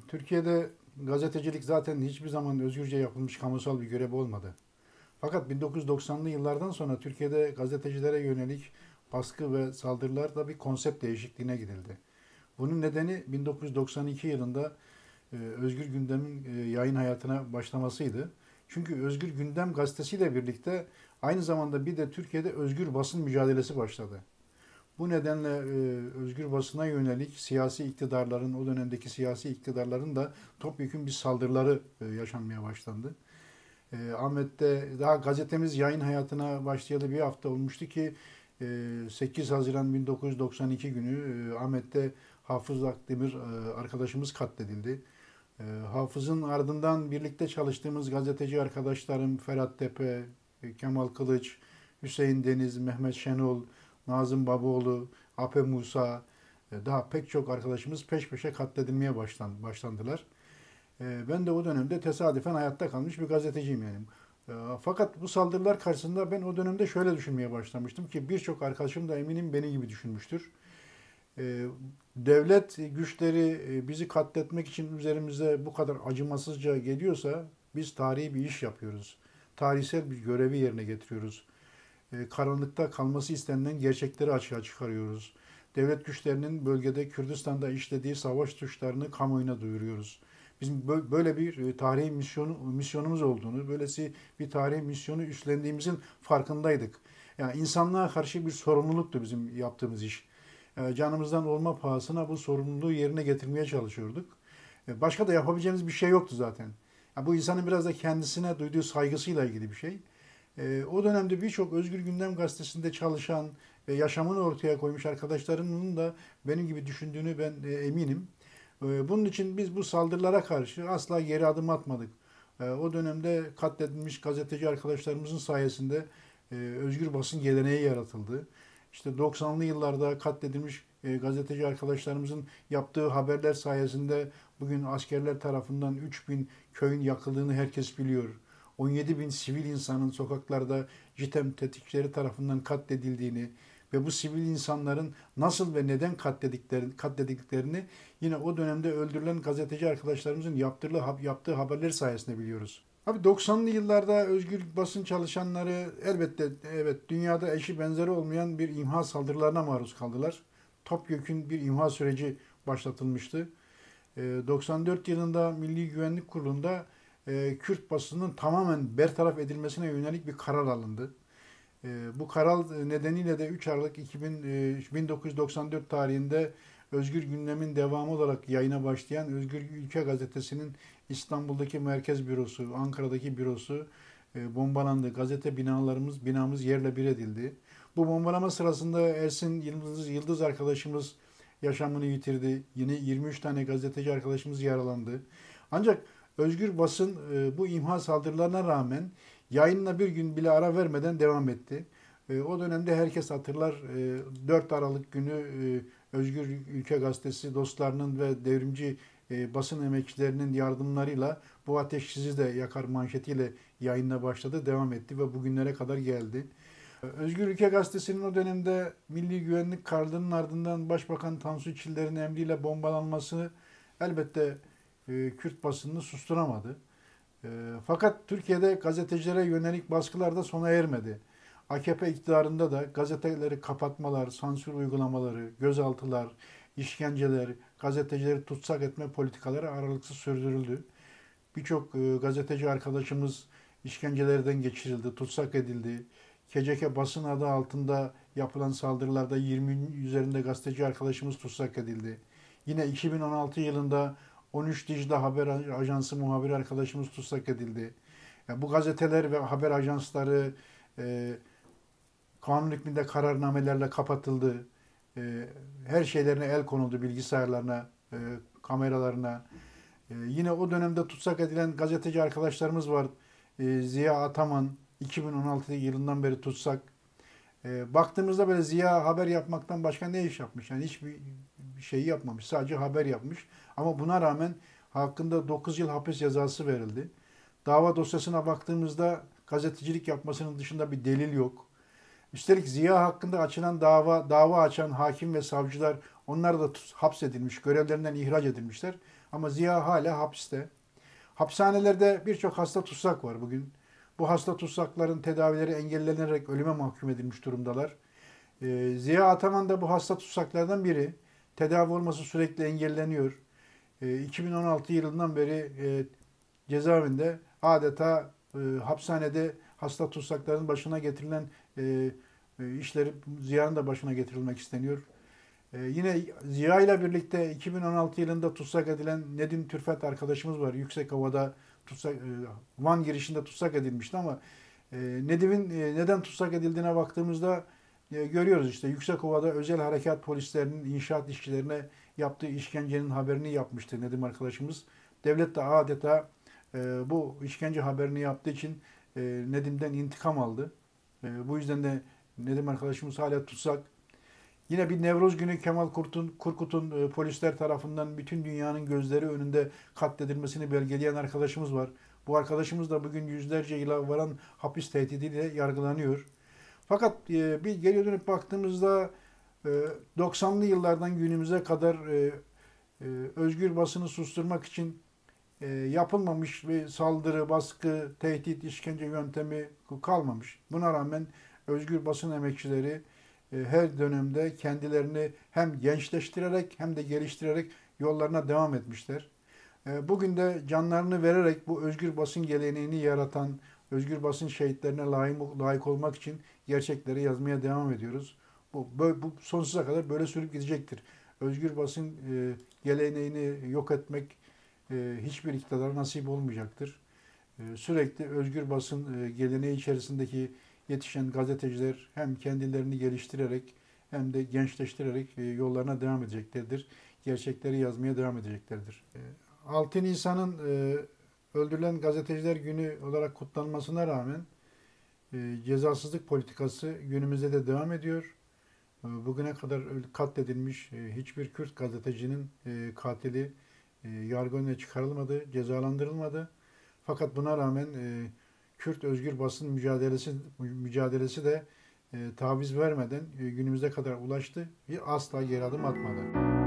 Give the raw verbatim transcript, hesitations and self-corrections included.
Türkiye'de gazetecilik zaten hiçbir zaman özgürce yapılmış kamusal bir görev olmadı. Fakat bin dokuz yüz doksanlı yıllardan sonra Türkiye'de gazetecilere yönelik baskı ve saldırılarda bir konsept değişikliğine gidildi. Bunun nedeni bin dokuz yüz doksan iki yılında e, Özgür Gündem'in e, yayın hayatına başlamasıydı. Çünkü Özgür Gündem gazetesiyle birlikte aynı zamanda bir de Türkiye'de özgür basın mücadelesi başladı. Bu nedenle e, özgür basına yönelik siyasi iktidarların, o dönemdeki siyasi iktidarların da topyekun bir saldırıları e, yaşanmaya başlandı. E, Ahmet'te daha gazetemiz yayın hayatına başlayalı bir hafta olmuştu ki e, sekiz Haziran bin dokuz yüz doksan iki günü e, Ahmet'te Hafız Akdemir e, arkadaşımız katledildi. E, Hafız'ın ardından birlikte çalıştığımız gazeteci arkadaşlarım Ferhat Tepe, e, Kemal Kılıç, Hüseyin Deniz, Mehmet Şenol, Nazım Babaoğlu, Ape Musa, e, daha pek çok arkadaşımız peş peşe katledilmeye başlan, başlandılar. E, Ben de o dönemde tesadüfen hayatta kalmış bir gazeteciyim yani. E, Fakat bu saldırılar karşısında ben o dönemde şöyle düşünmeye başlamıştım ki birçok arkadaşım da eminim benim gibi düşünmüştür. E, Devlet güçleri e, bizi katletmek için üzerimize bu kadar acımasızca geliyorsa biz tarihi bir iş yapıyoruz. Tarihsel bir görevi yerine getiriyoruz. E, karanlıkta kalması istenilen gerçekleri açığa çıkarıyoruz. Devlet güçlerinin bölgede Kürdistan'da işlediği savaş suçlarını kamuoyuna duyuruyoruz. Bizim böyle bir e, tarihi misyonu, misyonumuz olduğunu, böylesi bir tarihi misyonu üstlendiğimizin farkındaydık. Yani insanlığa karşı bir sorumluluktu bizim yaptığımız iş. E, Canımızdan olma pahasına bu sorumluluğu yerine getirmeye çalışıyorduk. E, Başka da yapabileceğimiz bir şey yoktu zaten. Yani bu insanın biraz da kendisine duyduğu saygısıyla ilgili bir şey. E, o dönemde birçok Özgür Gündem gazetesinde çalışan ve yaşamını ortaya koymuş arkadaşlarımın da benim gibi düşündüğünü ben e, eminim. E, bunun için biz bu saldırılara karşı asla geri adım atmadık. E, o dönemde katledilmiş gazeteci arkadaşlarımızın sayesinde e, özgür basın geleneği yaratıldı. İşte doksanlı yıllarda katledilmiş e, gazeteci arkadaşlarımızın yaptığı haberler sayesinde bugün askerler tarafından üç bin köyün yakıldığını herkes biliyor. on yedi bin sivil insanın sokaklarda JITEM tetikçileri tarafından katledildiğini ve bu sivil insanların nasıl ve neden katlediklerini, katledildiklerini yine o dönemde öldürülen gazeteci arkadaşlarımızın yaptığı, yaptığı haberler sayesinde biliyoruz. Abi doksanlı yıllarda özgür basın çalışanları elbette evet dünyada eşi benzeri olmayan bir imha saldırılarına maruz kaldılar. Topyekün bir imha süreci başlatılmıştı. doksan dört yılında Milli Güvenlik Kurulu'nda e, Kürt basının tamamen bertaraf edilmesine yönelik bir karar alındı. E, bu karar nedeniyle de üç Aralık iki bin, e, bin dokuz yüz doksan dört tarihinde Özgür Gündem'in devamı olarak yayına başlayan Özgür Ülke Gazetesi'nin İstanbul'daki merkez bürosu, Ankara'daki bürosu e, bombalandı. Gazete binalarımız, binamız yerle bir edildi. Bu bombalama sırasında Ersin Yıldız, Yıldız arkadaşımız yaşamını yitirdi. Yine yirmi üç tane gazeteci arkadaşımız yaralandı. Ancak özgür basın e, bu imha saldırılarına rağmen yayınına bir gün bile ara vermeden devam etti. E, o dönemde herkes hatırlar e, dört Aralık günü e, Özgür Ülke Gazetesi dostlarının ve devrimci e, basın emekçilerinin yardımlarıyla bu ateş sizi de yakar manşetiyle yayına başladı, devam etti ve bugünlere kadar geldi. Özgür Ülke Gazetesi'nin o dönemde Milli Güvenlik Kararı'nın ardından Başbakan Tansu Çiller'in emriyle bombalanması elbette e, Kürt basınını susturamadı. E, fakat Türkiye'de gazetecilere yönelik baskılar da sona ermedi. A K P iktidarında da gazeteleri kapatmalar, sansür uygulamaları, gözaltılar, işkenceler, gazetecileri tutsak etme politikaları aralıksız sürdürüldü. Birçok e, gazeteci arkadaşımız işkencelerden geçirildi, tutsak edildi. K C K basın adı altında yapılan saldırılarda yirmi üzerinde gazeteci arkadaşımız tutsak edildi. Yine iki bin on altı yılında on üç Dicle Haber Ajansı muhabiri arkadaşımız tutsak edildi. Yani bu gazeteler ve haber ajansları e, kanun hükmünde kararnamelerle kapatıldı. E, her şeylerine el konuldu, bilgisayarlarına, e, kameralarına. Ee, yine o dönemde tutsak edilen gazeteci arkadaşlarımız var. Ee, Ziya Ataman iki bin on altı yılından beri tutsak. Ee, baktığımızda böyle Ziya haber yapmaktan başka ne iş yapmış? Yani hiçbir bir şey yapmamış. Sadece haber yapmış. Ama buna rağmen hakkında dokuz yıl hapis cezası verildi. Dava dosyasına baktığımızda gazetecilik yapmasının dışında bir delil yok. Üstelik Ziya hakkında açılan dava, dava açan hakim ve savcılar onlar da hapsedilmiş, görevlerinden ihraç edilmişler. Ama Ziya hala hapiste. Hapishanelerde birçok hasta tutsak var bugün. Bu hasta tutsakların tedavileri engellenerek ölüme mahkum edilmiş durumdalar. Ee, Ziya Ataman da bu hasta tutsaklardan biri. Tedavi olması sürekli engelleniyor. Ee, iki bin on altı yılından beri e, cezaevinde adeta e, hapishanede hasta tutsakların başına getirilen e, e, işleri Ziya'nın da başına getirilmek isteniyor. E, yine Ziya ile birlikte iki bin on altı yılında tutsak edilen Nedim Türfet arkadaşımız var. Yüksekova'da tutsak, e, Van girişinde tutsak edilmişti ama e, Nedim'in e, neden tutsak edildiğine baktığımızda e, görüyoruz işte Yüksekova'da özel harekat polislerinin inşaat işçilerine yaptığı işkencenin haberini yapmıştı Nedim arkadaşımız. Devlet de adeta e, bu işkence haberini yaptığı için e, Nedim'den intikam aldı. E, bu yüzden de Nedim arkadaşımız hala tutsak. Yine bir Nevruz günü Kemal Kurt'un, Kurkut'un e, polisler tarafından bütün dünyanın gözleri önünde katledilmesini belgeleyen arkadaşımız var. Bu arkadaşımız da bugün yüzlerce yıla varan hapis tehdidiyle yargılanıyor. Fakat e, bir geriye dönüp baktığımızda e, doksanlı yıllardan günümüze kadar e, e, özgür basını susturmak için e, yapılmamış bir saldırı, baskı, tehdit, işkence yöntemi kalmamış. Buna rağmen özgür basın emekçileri e, her dönemde kendilerini hem gençleştirerek hem de geliştirerek yollarına devam etmişler. E, bugün de canlarını vererek bu özgür basın geleneğini yaratan, özgür basın şehitlerine layık, layık olmak için gerçekleri yazmaya devam ediyoruz. Bu, böyle, bu sonsuza kadar böyle sürüp gidecektir. Özgür basın e, geleneğini yok etmek e, hiçbir iktidara nasip olmayacaktır. E, sürekli özgür basın e, geleneği içerisindeki yetişen gazeteciler hem kendilerini geliştirerek hem de gençleştirerek e, yollarına devam edeceklerdir. Gerçekleri yazmaya devam edeceklerdir. E, altı Nisan'ın e, öldürülen gazeteciler günü olarak kutlanmasına rağmen e, cezasızlık politikası günümüzde de devam ediyor. E, bugüne kadar katledilmiş e, hiçbir Kürt gazetecinin e, katili e, yargı önüne çıkarılmadı, cezalandırılmadı. Fakat buna rağmen e, Kürt özgür basın mücadelesi mücadelesi de e, taviz vermeden e, günümüze kadar ulaştı ve asla geri adım atmadı.